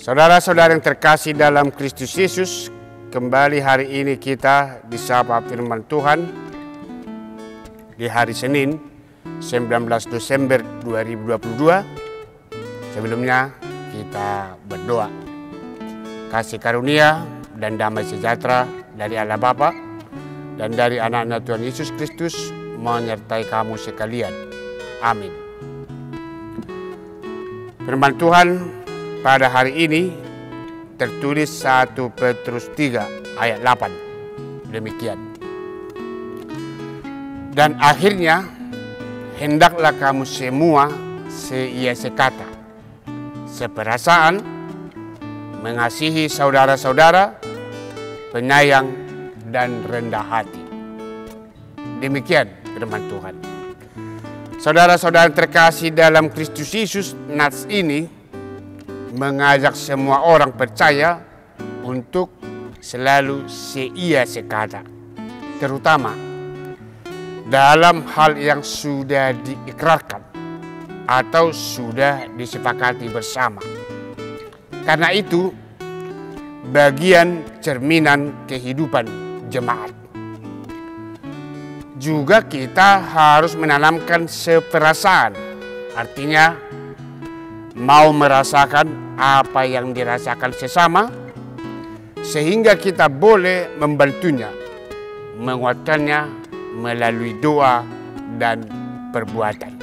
Saudara-saudara yang terkasih dalam Kristus Yesus, kembali hari ini kita disapa firman Tuhan di hari Senin 19 Desember 2022. Sebelumnya kita berdoa. Kasih karunia dan damai sejahtera dari Allah Bapa dan dari anak-anak Tuhan Yesus Kristus menyertai kamu sekalian. Amin. Firman Tuhan pada hari ini tertulis 1 Petrus 3 ayat 8. Demikian. Dan akhirnya hendaklah kamu semua seia sekata, seperasaan, mengasihi saudara-saudara, penyayang dan rendah hati. Demikian firman Tuhan. Saudara-saudara terkasih dalam Kristus Yesus, nats ini mengajak semua orang percaya untuk selalu seia sekata, terutama dalam hal yang sudah diikrarkan atau sudah disepakati bersama. Karena itu bagian cerminan kehidupan jemaat. Juga kita harus menanamkan seperasaan, artinya mau merasakan apa yang dirasakan sesama, sehingga kita boleh membantunya, menguatkannya melalui doa dan perbuatan.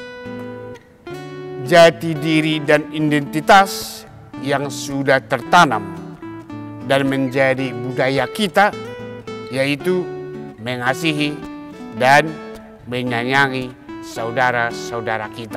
Jati diri dan identitas yang sudah tertanam dan menjadi budaya kita, yaitu mengasihi dan menyayangi saudara-saudara kita.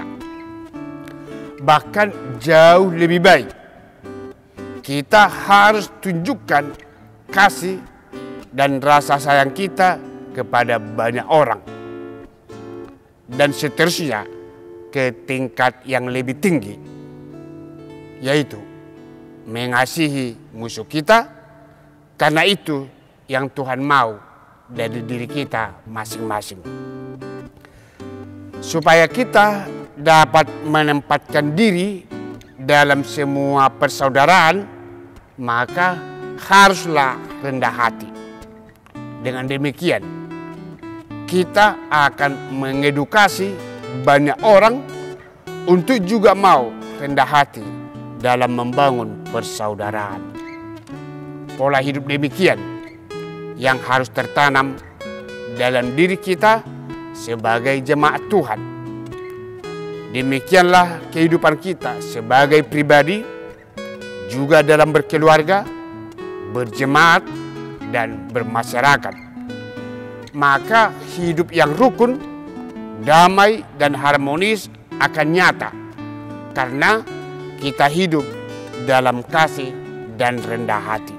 Bahkan jauh lebih baik, kita harus tunjukkan kasih dan rasa sayang kita kepada banyak orang. Dan seterusnya ke tingkat yang lebih tinggi, yaitu mengasihi musuh kita, karena itu yang Tuhan mau dari diri kita masing-masing. Supaya kita dapat menempatkan diri dalam semua persaudaraan, maka haruslah rendah hati. Dengan demikian, kita akan mengedukasi banyak orang untuk juga mau rendah hati dalam membangun persaudaraan. Pola hidup demikian yang harus tertanam dalam diri kita sebagai jemaat Tuhan. Demikianlah kehidupan kita sebagai pribadi, juga dalam berkeluarga, berjemaat, dan bermasyarakat. Maka hidup yang rukun, damai, dan harmonis akan nyata karena kita hidup dalam kasih dan rendah hati.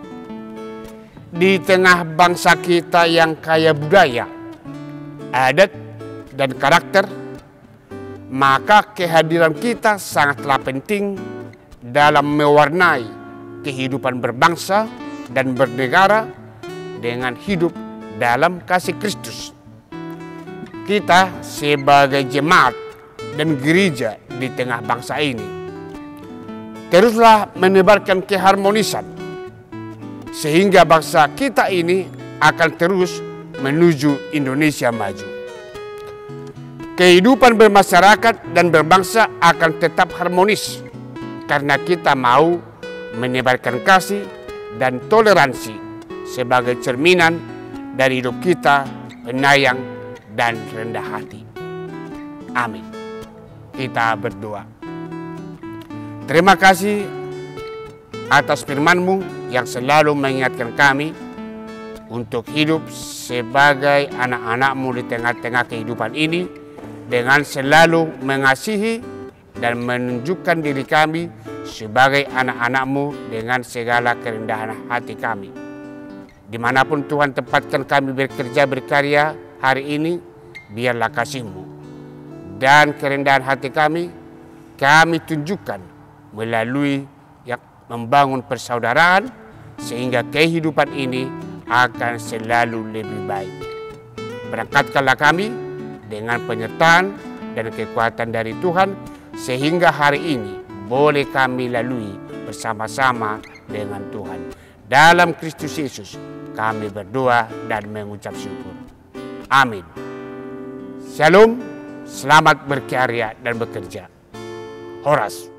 Di tengah bangsa kita yang kaya budaya, adat, dan karakter, maka kehadiran kita sangatlah penting dalam mewarnai kehidupan berbangsa dan bernegara dengan hidup dalam kasih Kristus. Kita sebagai jemaat dan gereja di tengah bangsa ini teruslah menebarkan keharmonisan, sehingga bangsa kita ini akan terus menuju Indonesia maju. Kehidupan bermasyarakat dan berbangsa akan tetap harmonis karena kita mau menebarkan kasih dan toleransi sebagai cerminan dari hidup kita penyayang dan rendah hati. Amin. Kita berdoa. Terima kasih atas firman-Mu yang selalu mengingatkan kami untuk hidup sebagai anak-anak-Mu di tengah-tengah kehidupan ini, dengan selalu mengasihi dan menunjukkan diri kami sebagai anak-anak-Mu dengan segala kerendahan hati kami. Dimanapun Tuhan tempatkan kami bekerja berkarya hari ini, biarlah kasih-Mu dan kerendahan hati kami tunjukkan melalui yang membangun persaudaraan, sehingga kehidupan ini akan selalu lebih baik. Berangkatkanlah kami dengan penyertaan dan kekuatan dari Tuhan, sehingga hari ini boleh kami lalui bersama-sama dengan Tuhan. Dalam Kristus Yesus kami berdoa dan mengucap syukur. Amin. Shalom, selamat berkarya dan bekerja. Horas.